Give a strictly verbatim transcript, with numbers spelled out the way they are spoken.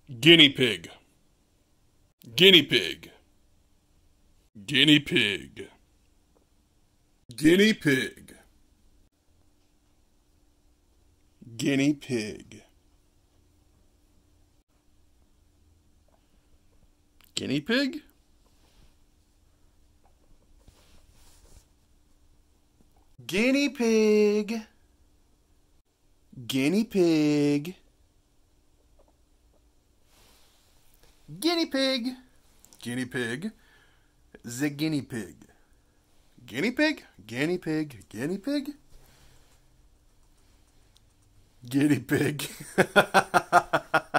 Guinea pig. Guinea pig. Guinea pig. Guinea pig. Guinea pig. Guinea pig? Guinea pig. Guinea pig. Guinea pig. Guinea pig. The guinea pig. Guinea pig? Guinea pig. Guinea pig? Guinea pig.